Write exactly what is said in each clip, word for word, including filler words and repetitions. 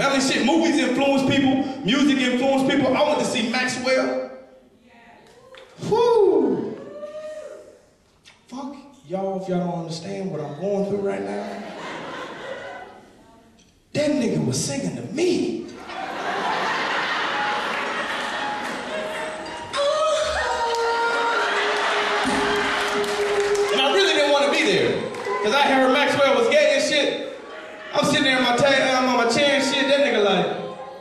All this shit, movies influence people, music influence people. I went to see Maxwell. Whoo! Fuck y'all if y'all don't understand what I'm going through right now. That nigga was singing to me. And I really didn't want to be there. Because I heard Maxwell was gay and shit. I'm sitting there in my, I'm on my chair and shit. That nigga like...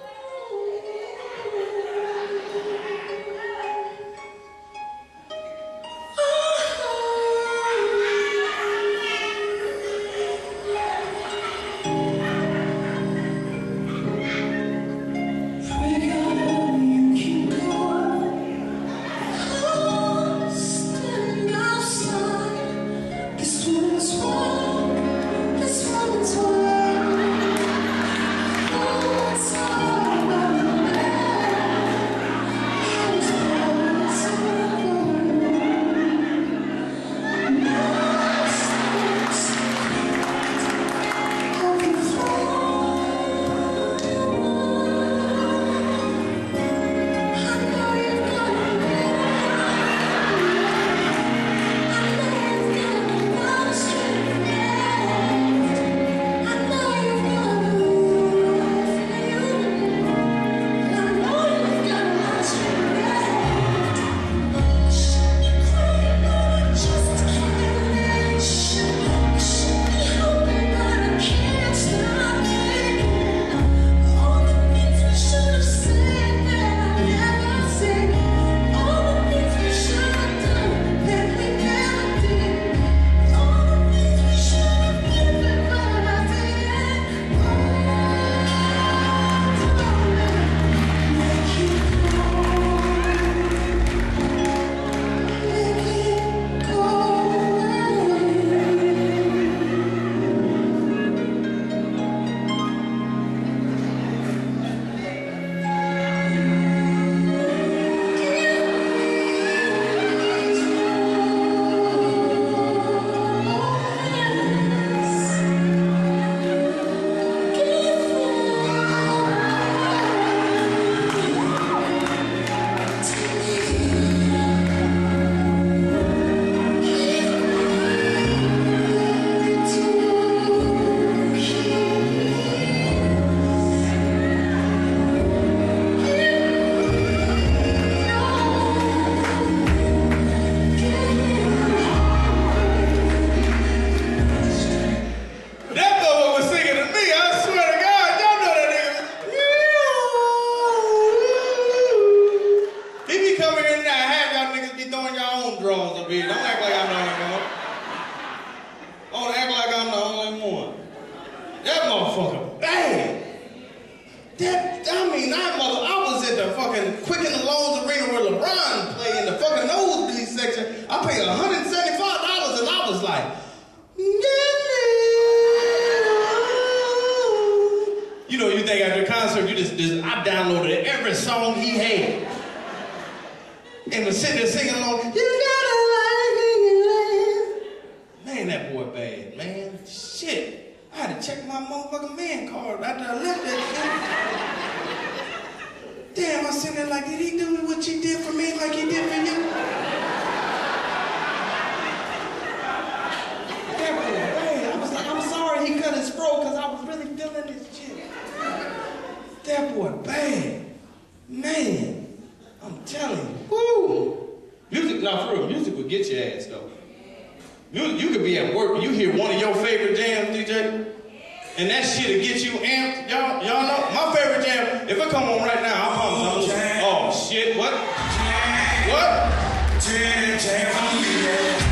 And that shit'll get you amped. Y'all, y'all know my favorite jam. If it come on right now, I promise. I'm, oh shit! What? What? Jam, jam,